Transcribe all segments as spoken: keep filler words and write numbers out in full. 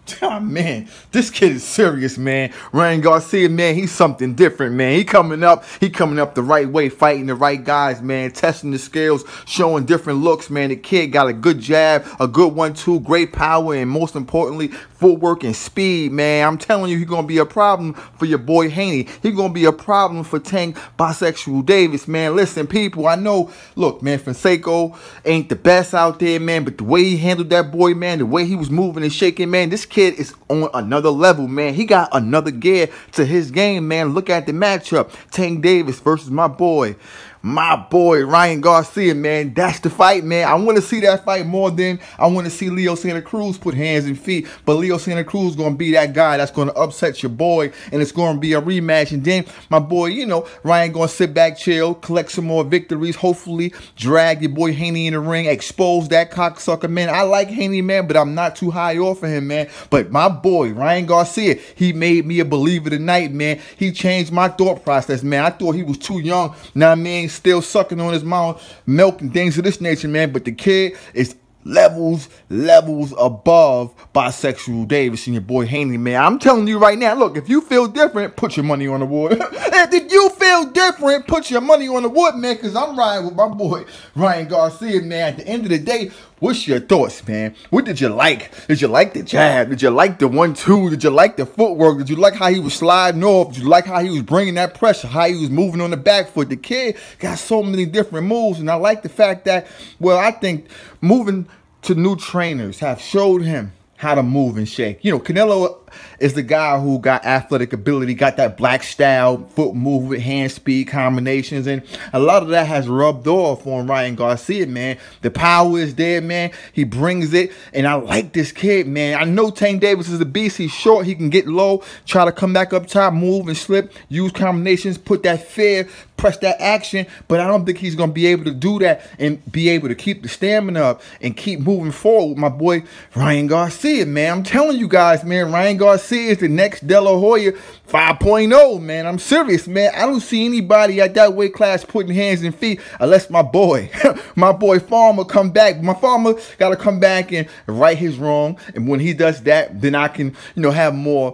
Oh, man, this kid is serious, man. Ryan Garcia, man, he's something different, man. He coming up, he coming up the right way, fighting the right guys, man, testing the scales, showing different looks, man. The kid got a good jab, a good one two, great power, and most importantly, footwork and speed, man. I'm telling you, he's going to be a problem for your boy Haney. He's going to be a problem for Tank Bisexual Davis, man. Listen, people, I know, look, man, Fonseca ain't the best out there, man, but the way he handled that boy, man, the way he was moving and shaking, man, this kid is on another level, man. He got another gear to his game, man. Look at the matchup. Tank Davis versus my boy. My boy, Ryan Garcia, man. That's the fight, man. I want to see that fight more than I want to see Leo Santa Cruz put hands and feet. But Leo Santa Cruz is going to be that guy that's going to upset your boy. And it's going to be a rematch. And then my boy, you know, Ryan going to sit back, chill, collect some more victories. Hopefully, drag your boy Haney in the ring. Expose that cocksucker, man. I like Haney, man, but I'm not too high off of him, man. But my boy, Ryan Garcia, he made me a believer tonight, man. He changed my thought process, man. I thought he was too young. Now, man, still sucking on his mouth, milk and things of this nature, man. But the kid is levels, levels above Bisexual Davis and your boy Haney, man. I'm telling you right now, look, if you feel different, put your money on the wood. If you feel different, put your money on the wood, man, because I'm riding with my boy Ryan Garcia, man. At the end of the day, what's your thoughts, man? What did you like? Did you like the jab? Did you like the one two? Did you like the footwork? Did you like how he was sliding off? Did you like how he was bringing that pressure? How he was moving on the back foot? The kid got so many different moves, and I like the fact that, well, I think moving to new trainers have showed him how to move and shake. You know, Canelo is the guy who got athletic ability, got that black style, foot movement, hand speed combinations, and a lot of that has rubbed off on Ryan Garcia, man. The power is there, man. He brings it, and I like this kid, man. I know Tank Davis is a beast. He's short. He can get low, try to come back up top, move and slip, use combinations, put that fear, press that action, but I don't think he's going to be able to do that and be able to keep the stamina up and keep moving forward with my boy Ryan Garcia, man. I'm telling you guys, man, Ryan Garcia is the next De La Hoya five point oh, man. I'm serious, man. I don't see anybody at that weight class putting hands and feet unless my boy, my boy Farmer come back. My Farmer got to come back and right his wrong, and when he does that, then I can, you know, have more,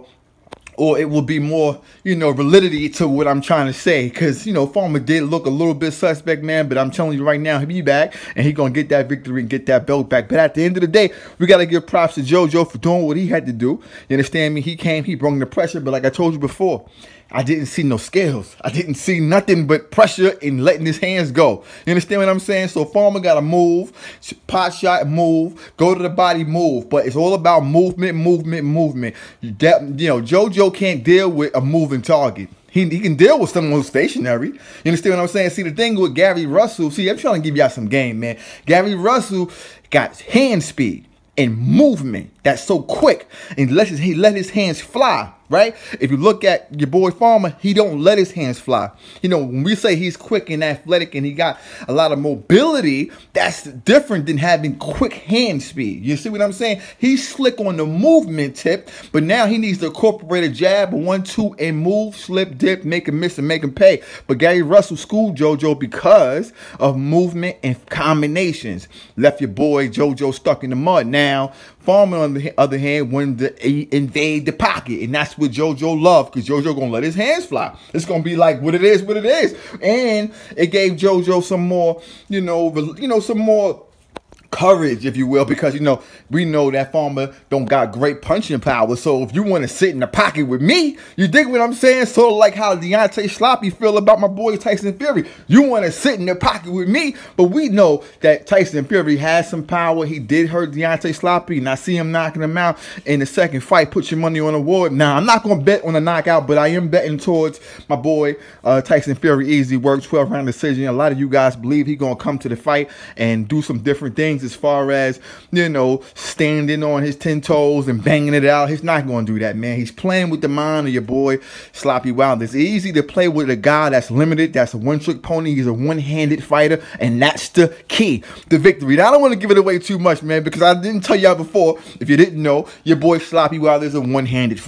or it will be more, you know, validity to what I'm trying to say. Because, you know, Farmer did look a little bit suspect, man. But I'm telling you right now, he'll be back. And he's going to get that victory and get that belt back. But at the end of the day, we got to give props to JoJo for doing what he had to do. You understand me? He came, he brought the pressure. But like I told you before, I didn't see no scales. I didn't see nothing but pressure and letting his hands go. You understand what I'm saying? So Farmer got to move, pot shot, move, go to the body, move. But it's all about movement, movement, movement. You, you know, JoJo can't deal with a moving target. He, he can deal with someone who's stationary. You understand what I'm saying? See, the thing with Gary Russell, see, I'm trying to give y'all some game, man. Gary Russell got hand speed and movement that's so quick, and let his, he let his hands fly, right? If you look at your boy Farmer, he don't let his hands fly. You know, when we say he's quick and athletic and he got a lot of mobility, that's different than having quick hand speed. You see what I'm saying? He's slick on the movement tip, but now he needs to incorporate a jab, a one, two, and move, slip, dip, make him miss and make him pay. But Gary Russell schooled JoJo because of movement and combinations. Left your boy JoJo stuck in the mud. Now, Farmer, on the other hand, wanted to invade the pocket, and that's what JoJo loved, because JoJo gonna let his hands fly. It's gonna be like what it is, what it is, and it gave JoJo some more, you know, you know, some more courage, if you will, because, you know, we know that Farmer don't got great punching power. So if you want to sit in the pocket with me, you dig what I'm saying? Sort of like how Deontay Sloppy feel about my boy Tyson Fury. You want to sit in the pocket with me, but we know that Tyson Fury has some power. He did hurt Deontay Sloppy, and I see him knocking him out in the second fight. Put your money on the award. Now, I'm not going to bet on a knockout, but I am betting towards my boy uh, Tyson Fury. Easy work, twelve round decision. A lot of you guys believe he's going to come to the fight and do some different things as far as, you know, standing on his ten toes and banging it out. He's not going to do that, man. He's playing with the mind of your boy Sloppy Wilder. It's easy to play with a guy that's limited, that's a one-trick pony. He's a one-handed fighter, and that's the key to victory. Now, I don't want to give it away too much, man, because I didn't tell y'all before, if you didn't know, your boy Sloppy Wilder is a one-handed fighter.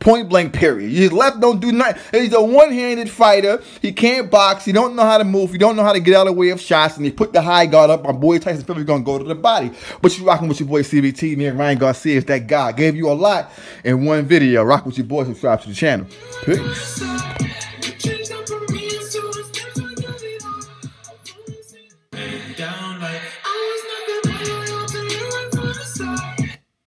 Point blank, period. His left don't do nothing. He's a one-handed fighter. He can't box. He don't know how to move. He don't know how to get out of the way of shots. And he put the high guard up. My boy Tyson Fury gonna go to the body. But you rocking with your boy C B T, man. Ryan Garcia is that guy. Gave you a lot in one video. Rock with your boy. Subscribe to the channel. Peace. Down like